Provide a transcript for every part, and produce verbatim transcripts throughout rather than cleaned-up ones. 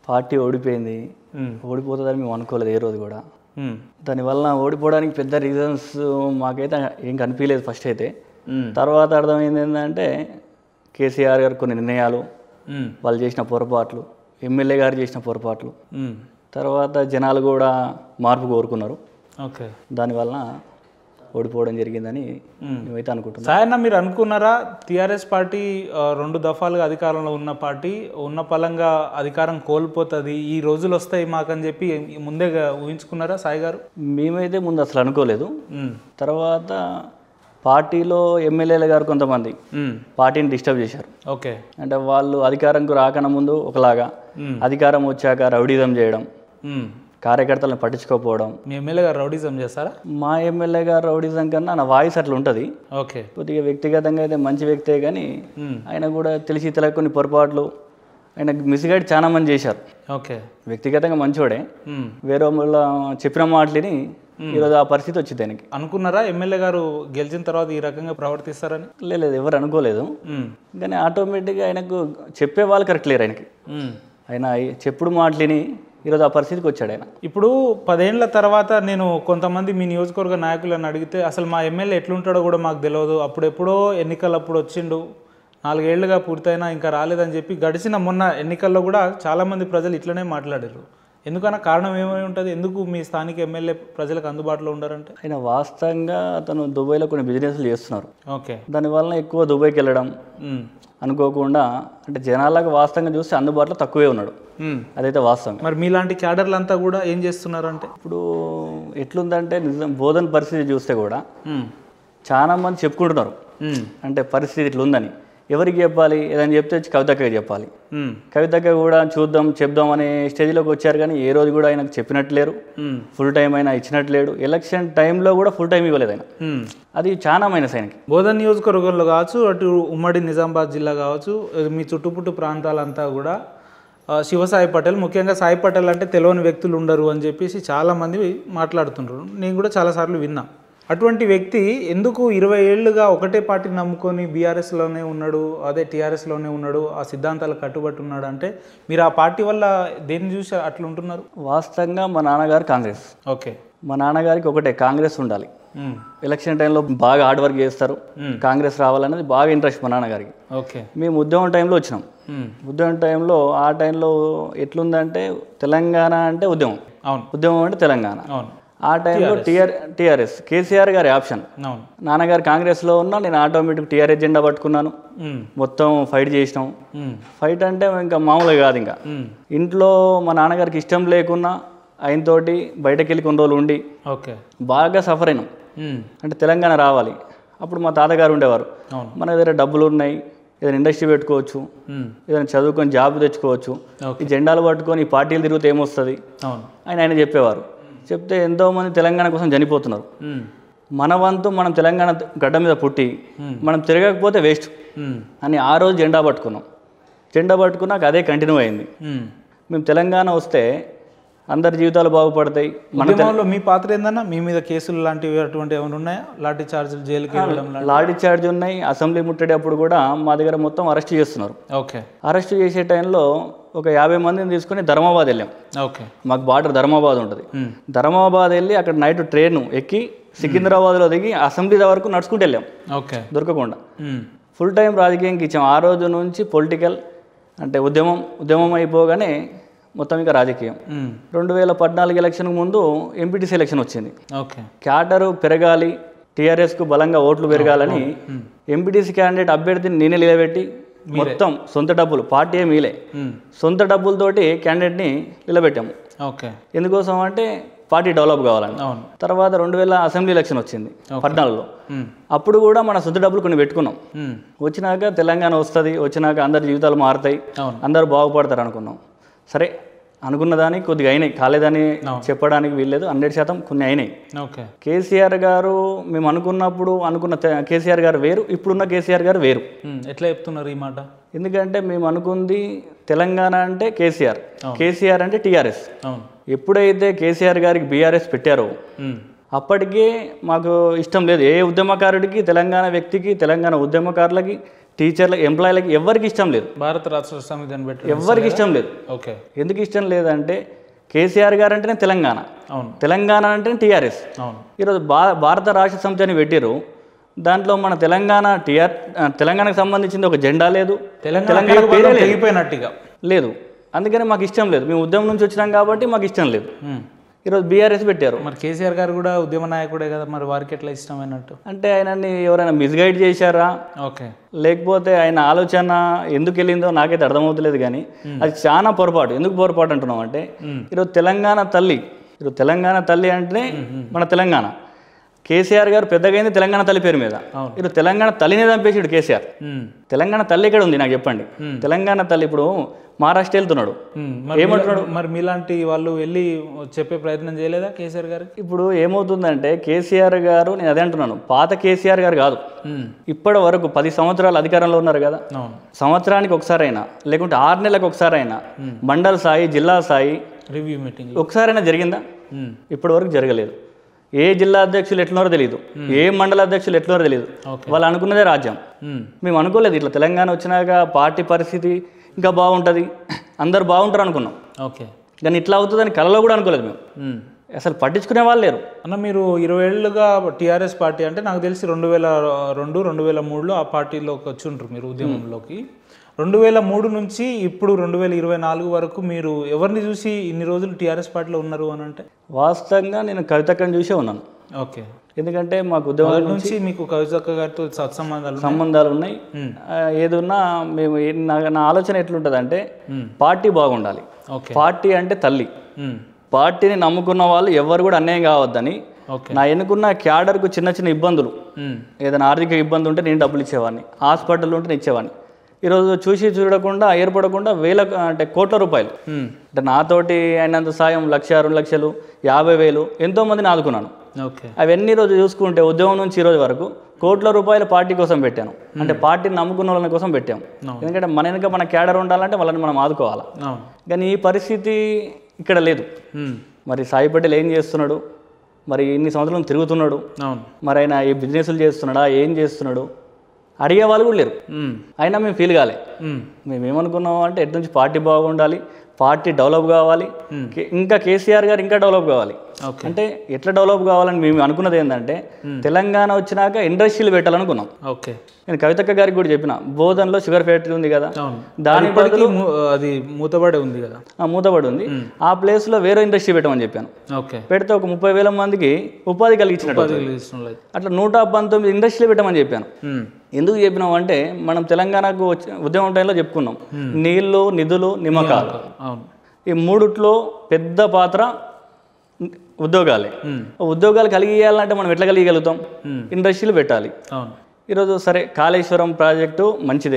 Party ఓడిపోయింది, ఓడిపోతుందని మేము అనుకోలేదు ఏ రోజు కూడా. దానివల్ల ఓడిపోవడానికి పెద్ద రీజన్స్ మాకైతే ఏం కనిపించలేదు ఫస్ట్ అయితే. తర్వాత అర్థమైంది ఏంటంటే కేసీఆర్ గారు కొన్ని నిర్ణయాలు, వాళ్ళు చేసిన పొరపాట్లు, ఎమ్మెల్యే గారు చేసిన పొరపాట్లు, తర్వాత జనాలు కూడా మార్పు కోరుకున్నారు. ఓకే, దానివల్ల ఓడిపోవడం జరిగిందని మేమైతే అనుకుంటున్నాం. సాయన్న, మీరు అనుకున్నారా టీఆర్ఎస్ పార్టీ రెండు దఫాలుగా అధికారంలో ఉన్న పార్టీ ఉన్న పలంగా అధికారం కోల్పోతుంది, ఈ రోజులు వస్తాయి మాకని చెప్పి ముందే ఊహించుకున్నారా సాయి గారు? మేమైతే ముందు అసలు అనుకోలేదు. తర్వాత పార్టీలో ఎమ్మెల్యేల గారు కొంతమంది పార్టీని డిస్టర్బ్ చేశారు. ఓకే, అంటే వాళ్ళు అధికారంకు రాకన ముందు ఒకలాగా, అధికారం వచ్చాక రౌడీజం చేయడం, కార్యకర్తలను పట్టించుకోకపోవడం. మీ ఎమ్మెల్యే గారు రౌడీజం చేస్తారా? మా ఎమ్మెల్యే గారు రౌడీజం కన్నా నా వాయిస్ అట్లా ఉంటుంది. ఓకే, కొద్దిగా వ్యక్తిగతంగా అయితే మంచి వ్యక్తే, కానీ ఆయన కూడా తెలిసి తెలియక కొన్ని పొరపాట్లు, ఆయన మిస్గైడ్ చాలా మంది చేశారు. ఓకే, వ్యక్తిగతంగా మంచోడే, వేరే వాళ్ళ చెప్పిన మాటలని ఈరోజు ఆ పరిస్థితి వచ్చింది ఆయనకి. అనుకున్నారా ఎమ్మెల్యే గారు గెలిచిన తర్వాత ఈ రకంగా ప్రవర్తిస్తారని? లేదు, ఎవరు అనుకోలేదు. కానీ ఆటోమేటిక్గా ఆయనకు చెప్పే వాళ్ళు కరెక్ట్ లేరు ఆయనకి. ఆయన చెప్పుడు మాటలని ఈరోజు ఆ పరిస్థితికి వచ్చాడు ఆయన. ఇప్పుడు పదేళ్ల తర్వాత నేను కొంతమంది మీ నియోజకవర్గ నాయకులను అడిగితే అసలు మా ఎమ్మెల్యే ఎట్లుంటాడో కూడా మాకు తెలియదు, అప్పుడెప్పుడో ఎన్నికలప్పుడు వచ్చిండు, నాలుగేళ్లుగా పూర్తయినా ఇంకా రాలేదని చెప్పి గడిచిన మొన్న ఎన్నికల్లో కూడా చాలామంది ప్రజలు ఇట్లనే మాట్లాడారు. ఎందుకన్నా కారణం ఏమై ఉంటుంది? ఎందుకు మీ స్థానిక ఎమ్మెల్యే ప్రజలకు అందుబాటులో ఉండారంటే? ఆయన వాస్తవంగా అతను దుబాయ్లో కొన్ని బిజినెస్లు చేస్తున్నారు. ఓకే, దానివల్ల ఎక్కువ దుబాయ్కి వెళ్ళడం అనుకోకుండా, అంటే జనాలకు వాస్తవంగా చూస్తే అందుబాటులో తక్కువే ఉన్నాడు. అదైతే వాస్తవం. మరి మీలాంటి క్యాడర్లు అంతా కూడా ఏం చేస్తున్నారు అంటే, ఇప్పుడు ఎట్లుందంటే నిజం బోధన పరిస్థితి చూస్తే కూడా చాలా మంది చెప్పుకుంటున్నారు అంటే పరిస్థితి ఇట్లుందని. ఎవరికి చెప్పాలి? ఏదైనా చెప్తే వచ్చి కవితక్క చెప్పాలి. కవితక్క కూడా చూద్దాం చెప్దాం అనే స్టేజ్లోకి వచ్చారు, కానీ ఏ రోజు కూడా ఆయనకు చెప్పినట్లేరు, ఫుల్ టైం అయినా ఇచ్చినట్లేడు. ఎలక్షన్ టైంలో కూడా ఫుల్ టైం ఇవ్వలేదు ఆయన. అది చాలా మైనస్ ఆయనకి. బోధన్ నియోజకవర్గంలో కావచ్చు, అటు ఉమ్మడి నిజామాబాద్ జిల్లా కావచ్చు, మీ చుట్టుపుట్టు ప్రాంతాలంతా కూడా శివసాయి పటేల్, ముఖ్యంగా సాయి పటేల్ అంటే తెలియని వ్యక్తులు ఉండరు అని చెప్పేసి చాలామంది మాట్లాడుతుంటారు. నేను కూడా చాలాసార్లు విన్నా. అటువంటి వ్యక్తి ఎందుకు ఇరవై ఏళ్ళుగా ఒకటే పార్టీని నమ్ముకొని బీఆర్ఎస్లోనే ఉన్నాడు, అదే టీఆర్ఎస్లోనే ఉన్నాడు, ఆ సిద్ధాంతాలకు కట్టుబట్టి ఉన్నాడు అంటే మీరు ఆ పార్టీ వల్ల దేన్ని చూసి అట్లా ఉంటున్నారు? వాస్తవంగా మా నాన్నగారు కాంగ్రెస్. ఓకే, మా నాన్నగారికి ఒకటే కాంగ్రెస్ ఉండాలి. ఎలక్షన్ టైంలో బాగా హార్డ్ వర్క్ చేస్తారు, కాంగ్రెస్ రావాలనేది బాగా ఇంట్రెస్ట్ మా నాన్నగారికి. ఓకే, మేము ఉద్యమం టైంలో వచ్చినాం. ఉద్యమం టైంలో ఆ టైంలో ఎట్లుందంటే తెలంగాణ అంటే ఉద్యమం, అవును, ఉద్యమం అంటే తెలంగాణ. అవును, ఆ టైంలో టీఆర్ టీఆర్ఎస్ కేసీఆర్ గారి ఆప్షన్. నాన్నగారు కాంగ్రెస్లో ఉన్నా, నేను ఆటోమేటిక్ టీఆర్ఎస్ జెండా పట్టుకున్నాను. మొత్తం ఫైట్ చేసినాం. ఫైట్ అంటే ఇంకా మామూలుగా కాదు. ఇంకా ఇంట్లో మా నాన్నగారికి ఇష్టం లేకున్నా ఆయనతోటి బయటకు వెళ్ళి కొన్ని రోజులు ఉండి ఓకే బాగా సఫర్ అయినాం. అంటే తెలంగాణ రావాలి. అప్పుడు మా తాతగారు ఉండేవారు, మన దగ్గర డబ్బులు ఉన్నాయి, ఏదైనా ఇండస్ట్రీ పెట్టుకోవచ్చు, ఏదైనా చదువుకొని జాబ్ తెచ్చుకోవచ్చు, ఈ జెండాలు పట్టుకొని ఈ పార్టీలు తిరిగితే ఏమొస్తుంది అని ఆయన చెప్పేవారు. చెప్తే ఎంతోమంది తెలంగాణ కోసం చనిపోతున్నారు. మన వంతు మనం తెలంగాణ గడ్డ మీద పుట్టి మనం తిరగకపోతే వేస్ట్ అని ఆ రోజు జెండా పట్టుకున్నాం. జెండా పట్టుకున్నాక అదే కంటిన్యూ అయింది. మేము తెలంగాణ వస్తే అందరి జీవితాలు బాగుపడతాయి. మన మీ పాత్ర ఏందన్నా? మీ మీద కేసులు లాంటివి అటువంటి ఏమైనా ఉన్నాయా? లాఠీ చార్జీలు, జైలుకి వెళ్ళడం? లాఠీ చార్జ్ ఉన్నాయి. అసెంబ్లీ ముట్టేటప్పుడు కూడా మా దగ్గర మొత్తం అరెస్ట్ చేస్తున్నారు. ఓకే, అరెస్ట్ చేసే టైంలో ఒక యాభై మందిని తీసుకుని ధర్మాబాద్ వెళ్ళాం. ఓకే, మాకు బార్డర్ ధర్మాబాద్ ఉంటుంది. ధర్మాబాద్ వెళ్ళి అక్కడ నైట్ ట్రైన్ ఎక్కి సికింద్రాబాద్లో దిగి అసెంబ్లీ వరకు నడుచుకుంటూ వెళ్ళాం. ఓకే, దొరకకుండా ఫుల్ టైం రాజకీయంకి ఇచ్చాం. ఆ రోజు నుంచి పొలిటికల్ అంటే ఉద్యమం ఉద్యమం అయిపోగానే మొత్తం ఇంకా రాజకీయం. రెండు వేల పద్నాలుగు ఎలక్షన్కు ముందు ఎంపీటీసీ ఎలక్షన్ వచ్చింది. ఓకే, క్యాడరు పెరగాలి, టీఆర్ఎస్కు బలంగా ఓట్లు పెరగాలని ఎంపీటీసీ క్యాండిడేట్ అభ్యర్థిని నేనే నిలబెట్టి మొత్తం సొంత డబ్బులు, పార్టీ ఏమి లే, సొంత డబ్బులతోటి క్యాండిడేట్ని నిలబెట్టాము. ఓకే, ఎందుకోసం అంటే పార్టీ డెవలప్ కావాలని. తర్వాత రెండు వేల అసెంబ్లీ ఎలక్షన్ వచ్చింది పద్నాలుగులో. అప్పుడు కూడా మన సొంత డబ్బులు కొన్ని పెట్టుకున్నాం. వచ్చినాక తెలంగాణ వస్తుంది, వచ్చినాక అందరి జీవితాలు మారుతాయి, అందరు బాగుపడతారు అనుకున్నాం. సరే అనుకున్న దానికి కొద్దిగా అయినాయి, కాలేదని చెప్పడానికి వీల్లేదు. హండ్రెడ్ శాతం కొన్ని అయినాయి. ఓకే, కేసీఆర్ గారు మేము అనుకున్నప్పుడు అనుకున్న కేసీఆర్ గారు వేరు, ఇప్పుడున్న కేసీఆర్ గారు వేరు. ఎట్లా చెప్తున్నారు ఈ మాట? ఎందుకంటే మేము అనుకుంది తెలంగాణ అంటే కేసీఆర్, కేసీఆర్ అంటే టీఆర్ఎస్. ఎప్పుడైతే కేసీఆర్ గారికి బీఆర్ఎస్ పెట్టారో అప్పటికే మాకు ఇష్టం లేదు. ఏ ఉద్యమకారుడికి, తెలంగాణ వ్యక్తికి, తెలంగాణ ఉద్యమకారులకి టీచర్లకు ఎంప్లాయీలకి ఎవరికి ఇష్టం లేదు. భారత రాష్ట్ర సమితిని పెట్టి ఎవరికి ఇష్టం లేదు. ఓకే, ఎందుకు ఇష్టం లేదంటే కేసీఆర్ గారు అంటేనే తెలంగాణ, అవును, తెలంగాణ అంటేనే టీఆర్ఎస్. అవును, ఈరోజు భా భారత రాష్ట్ర సమితి అని పెట్టిరు, దాంట్లో మన తెలంగాణ టీఆర్ తెలంగాణకు సంబంధించింది ఒక జెండా లేదు, తెలంగాణ పేరే తెగిపోయినట్టుగా లేదు. అందుకని మాకు ఇష్టం లేదు. మేము ఉద్యమం నుంచి వచ్చినాం కాబట్టి మాకు ఇష్టం లేదు. ఈరోజు బీఆర్ఎస్ పెట్టారు. మరి కేసీఆర్ గారు కూడా ఉద్యమ నాయకుడే కదా, మరి వారికి ఎట్లా ఇష్టమైనట్టు? అంటే ఆయనని ఎవరైనా మిస్గైడ్ చేశారా, ఓకే, లేకపోతే ఆయన ఆలోచన ఎందుకు వెళ్ళిందో నాకైతే అర్థమవుతలేదు. కానీ అది చాలా పొరపాటు. ఎందుకు పొరపాటు అంటున్నాం అంటే ఈరోజు తెలంగాణ తల్లి, ఈరోజు తెలంగాణ తల్లి అంటే మన తెలంగాణ. కేసీఆర్ గారు పెద్దగా అయింది తెలంగాణ తల్లి పేరు మీద. ఇప్పుడు తెలంగాణ తల్లినే చంపేసాడు కేసీఆర్. తెలంగాణ తల్లి ఎక్కడ ఉంది నాకు చెప్పండి. తెలంగాణ తల్లి ఇప్పుడు మహారాష్ట్ర వెళ్తున్నాడు, ఏమంటున్నాడు? మరి మీలాంటి వాళ్ళు వెళ్ళి చెప్పే ప్రయత్నం చేయలేదా కేసీఆర్ గారు? ఇప్పుడు ఏమవుతుందంటే కేసీఆర్ గారు, నేను అదే అంటున్నాను, పాత కేసీఆర్ గారు కాదు, ఇప్పటి వరకు పది సంవత్సరాలు అధికారంలో ఉన్నారు కదా, సంవత్సరానికి ఒకసారైనా లేకుంటే ఆరు నెలలకు ఒకసారైనా మండల స్థాయి, జిల్లా స్థాయి రివ్యూ మీటింగ్ ఒకసారైనా జరిగిందా? ఇప్పటి వరకు జరగలేదు. ఏ జిల్లా అధ్యక్షులు ఎట్లున్నారో తెలియదు, ఏ మండల అధ్యక్షులు ఎట్లున్నారో తెలియదు. వాళ్ళు అనుకున్నదే రాజ్యం. మేము అనుకోలేదు ఇట్లా తెలంగాణ వచ్చినాక పార్టీ పరిస్థితి ఇంకా బాగుంటుంది, అందరు బాగుంటారు అనుకున్నాం. ఓకే, కానీ ఇట్లా అవుతుందని కలలో కూడా అనుకోలేదు మేము. అసలు పట్టించుకునే వాళ్ళు లేరు. అన్న మీరు ఇరవై ఏళ్ళుగా టీఆర్ఎస్ పార్టీ అంటే నాకు తెలిసి రెండు వేల రెండు రెండు వేల మూడులో ఆ పార్టీలోకి వచ్చి ఉంటారు మీరు ఉద్యమంలోకి. రెండు వేల మూడు నుంచి ఇప్పుడు రెండు వేల ఇరవై నాలుగు వరకు మీరు ఎవరిని చూసి ఇన్ని రోజులు టీఆర్ఎస్ పార్టీలో ఉన్నారు అని అంటే? వాస్తవంగా నేను కవితక్కని చూసే ఉన్నాను. ఓకే, ఎందుకంటే మాకు ఉద్యమం నుంచి మీకు కవితక్క గారితో సత్సంబంధాలు సంబంధాలు ఉన్నాయి. ఏదున్నా మేము నా ఆలోచన ఎట్లుంటుంది అంటే పార్టీ బాగుండాలి. పార్టీ అంటే తల్లి. పార్టీని నమ్ముకున్న వాళ్ళు ఎవరు కూడా అన్యాయం కావద్దని నా ఎన్నుకున్న క్యాడర్కు చిన్న చిన్న ఇబ్బందులు, ఏదైనా ఆర్థిక ఇబ్బంది ఉంటే నేను డబ్బులు ఇచ్చేవాడిని, హాస్పిటల్ ఉంటే నేను ఇచ్చేవాడిని. ఈరోజు చూసి చూడకుండా ఏర్పడకుండా వేల అంటే కోట్ల రూపాయలు అంటే నాతోటి అయినంత సాయం లక్ష, రెండు లక్షలు, యాభై వేలు ఎంతో మందిని ఆదుకున్నాను. అవన్నీ రోజు చూసుకుంటే ఉద్యమం నుంచి ఈ రోజు వరకు కోట్ల రూపాయలు పార్టీ కోసం పెట్టాను. అంటే పార్టీని నమ్ముకున్న వాళ్ళ కోసం పెట్టాము. ఎందుకంటే మన వెనుక మన క్యాడర్ ఉండాలంటే వాళ్ళని మనం ఆదుకోవాలి. కానీ ఈ పరిస్థితి ఇక్కడ లేదు. మరి సాయి పటేల్ ఏం చేస్తున్నాడు, మరి ఇన్ని సంవత్సరాలు తిరుగుతున్నాడు, మరి ఆయన ఏ బిజినెస్లు చేస్తున్నాడా, ఏం చేస్తున్నాడు అడిగే వాళ్ళు కూడా లేరు. అయినా మేము ఫీల్ కాలే. మేము ఏమనుకున్నాం అంటే ఎటు నుంచి పార్టీ బాగుండాలి, పార్టీ డెవలప్ కావాలి, ఇంకా కేసీఆర్ గారు ఇంకా డెవలప్ కావాలి. అంటే ఎట్లా డెవలప్ కావాలని మేము అనుకున్నది ఏంటంటే తెలంగాణ వచ్చినాక ఇండస్ట్రీలు పెట్టాలనుకున్నాం. ఓకే, నేను కవితక్క గారికి కూడా చెప్పిన, బోధనలో షుగర్ ఫ్యాక్టరీ ఉంది కదా, దాని బదులు అది మూతబడి ఉంది కదా, మూతబడి ఉంది, ఆ ప్లేస్ లో వేరే ఇండస్ట్రీ పెట్టమని చెప్పాను. పెడితే ఒక ముప్పై వేల మందికి ఉపాధి కలిగించినట్టు అట్లా నూట పంతొమ్మిది ఇండస్ట్రీలు పెట్టమని చెప్పాను. ఎందుకు చెప్పినాం అంటే మనం తెలంగాణకు ఉద్యమం టైంలో చెప్పుకున్నాం, నీళ్లు, నిధులు, నిమ్మకాలు, ఈ మూడిట్లో పెద్ద పాత్ర ఉద్యోగాలే. ఉద్యోగాలు కలిగియాలంటే మనం ఎట్లా కలిగలుగుతాం? ఇండస్ట్రీలు పెట్టాలి. ఈరోజు సరే కాళేశ్వరం ప్రాజెక్టు మంచిదే,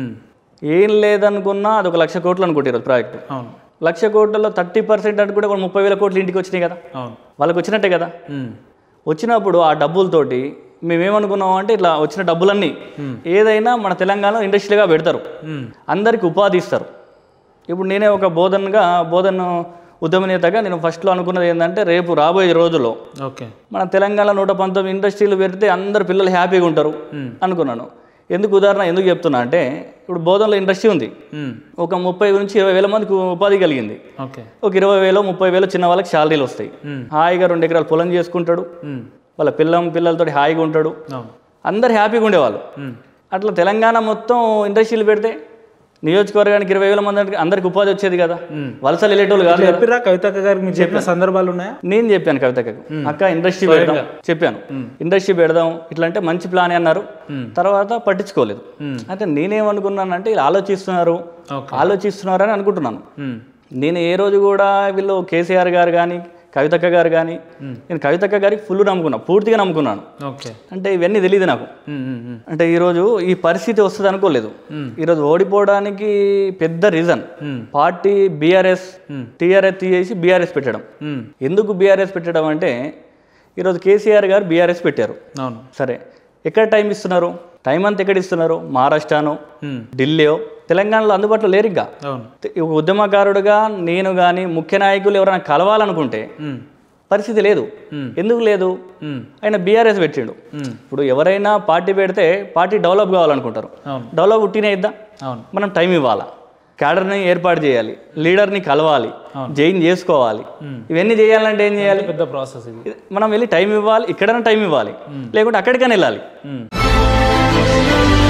ఏం లేదనుకున్నా అది ఒక లక్ష కోట్లు అనుకుంటే ఈరోజు ప్రాజెక్టు. లక్ష కోట్లలో థర్టీ పర్సెంట్ అనుకుంటే ఒక ముప్పై వేల కోట్లు ఇంటికి వచ్చినాయి కదా, వాళ్ళకి వచ్చినట్టే కదా. వచ్చినప్పుడు ఆ డబ్బులతోటి మేమేమనుకున్నాం అంటే ఇట్లా వచ్చిన డబ్బులన్నీ ఏదైనా మన తెలంగాణలో ఇండస్ట్రీగా పెడతారు, అందరికి ఉపాధి ఇస్తారు. ఇప్పుడు నేనే ఒక బోధనగా బోధన ఉద్యమ నేతగా నేను ఫస్ట్లో అనుకున్నది ఏంటంటే రేపు రాబోయే రోజుల్లో ఓకే మన తెలంగాణ నూట పంతొమ్మిది ఇండస్ట్రీలు పెడితే అందరు పిల్లలు హ్యాపీగా ఉంటారు అనుకున్నాను. ఎందుకు ఉదాహరణ ఎందుకు చెప్తున్నా అంటే ఇప్పుడు బోధనలో ఇండస్ట్రీ ఉంది, ఒక ముప్పై నుంచి ఇరవై వేల మందికి ఉపాధి కలిగింది. ఒక ఇరవై వేలు ముప్పై వేలు చిన్న వాళ్ళకి శాలరీలు వస్తాయి, హాయిగా రెండు ఎకరాలు పొలం చేసుకుంటాడు, వాళ్ళ పిల్లం పిల్లలతో హాయిగా ఉంటాడు, అందరు హ్యాపీగా ఉండేవాళ్ళు. అట్లా తెలంగాణ మొత్తం ఇండస్ట్రీలు పెడితే నియోజకవర్గానికి ఇరవై వేల మంది అందరికి ఉపాధి వచ్చేది కదా, వలసలు వెళ్ళేటోళ్ళు కాదు. చెప్పిరా కవితక్క గారికి మీరు చెప్పిన సందర్భాలు ఉన్నాయా? నేను చెప్పాను కవితక్కకు, అక్క ఇండస్ట్రీ పెడదాం చెప్పాను, ఇండస్ట్రీ పెడదాం ఇట్లా అంటే మంచి ప్లాన్ అన్నారు. తర్వాత పట్టించుకోలేదు. అయితే నేనేమనుకున్నానంటే ఇలా ఆలోచిస్తున్నారు ఆలోచిస్తున్నారు అని అనుకుంటున్నాను. నేను ఏ రోజు కూడా వీళ్ళు కేసీఆర్ గారు కానీ కవితక్క గారు కానీ, నేను కవితక్క గారికి ఫుల్ నమ్ముకున్నా, పూర్తిగా నమ్ముకున్నాను. అంటే ఇవన్నీ తెలియదు నాకు. అంటే ఈరోజు ఈ పరిస్థితి వస్తుంది అనుకోలేదు. ఈరోజు ఓడిపోవడానికి పెద్ద రీజన్ పార్టీ బీఆర్ఎస్, టీఆర్ఎస్ తీసేసి బీఆర్ఎస్ పెట్టడం. ఎందుకు బీఆర్ఎస్ పెట్టడం అంటే ఈరోజు కేసీఆర్ గారు బీఆర్ఎస్ పెట్టారు. సరే, ఎక్కడ టైం ఇస్తున్నారు? టైం అంతా ఎక్కడ ఇస్తున్నారు? మహారాష్ట్రనో ఢిల్లీయో తెలంగాణలో అందుబాటులో లేరు. ఇంకా ఉద్యమకారుడుగా నేను కానీ ముఖ్య నాయకులు ఎవరైనా కలవాలనుకుంటే పరిస్థితి లేదు. ఎందుకు లేదు? ఆయన బీఆర్ఎస్ పెట్టిండు. ఇప్పుడు ఎవరైనా పార్టీ పెడితే పార్టీ డెవలప్ కావాలనుకుంటారు. డెవలప్ ఉట్టినే ఇద్దాం, మనం టైం ఇవ్వాలా, క్యాడర్ని ఏర్పాటు చేయాలి, లీడర్ని కలవాలి, జైన్ చేసుకోవాలి. ఇవన్నీ చేయాలంటే ఏం చేయాలి? పెద్ద ప్రాసెస్. మనం వెళ్ళి టైం ఇవ్వాలి, ఇక్కడైనా టైం ఇవ్వాలి, లేకుంటే అక్కడికైనా వెళ్ళాలి.